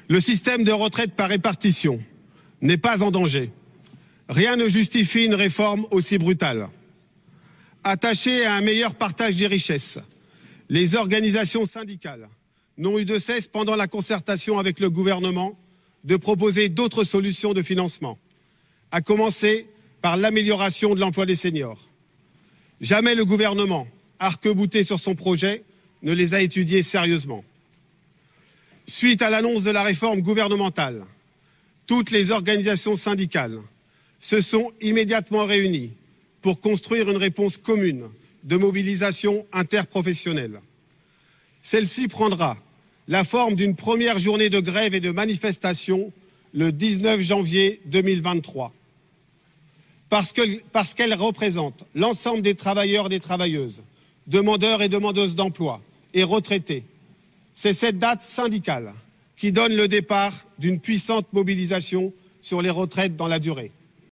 Le système de retraite par répartition n'est pas en danger. Rien ne justifie une réforme aussi brutale. Attachées à un meilleur partage des richesses, les organisations syndicales n'ont eu de cesse, pendant la concertation avec le gouvernement, de proposer d'autres solutions de financement, à commencer par l'amélioration de l'emploi des seniors. Jamais le gouvernement, arc-bouté sur son projet, ne les a étudiés sérieusement. Suite à l'annonce de la réforme gouvernementale, toutes les organisations syndicales se sont immédiatement réunies pour construire une réponse commune de mobilisation interprofessionnelle. Celle-ci prendra la forme d'une première journée de grève et de manifestation le 19 janvier 2023. Parce qu'elle représente l'ensemble des travailleurs et des travailleuses, demandeurs et demandeuses d'emploi et retraités. C'est cette date syndicale qui donne le départ d'une puissante mobilisation sur les retraites dans la durée.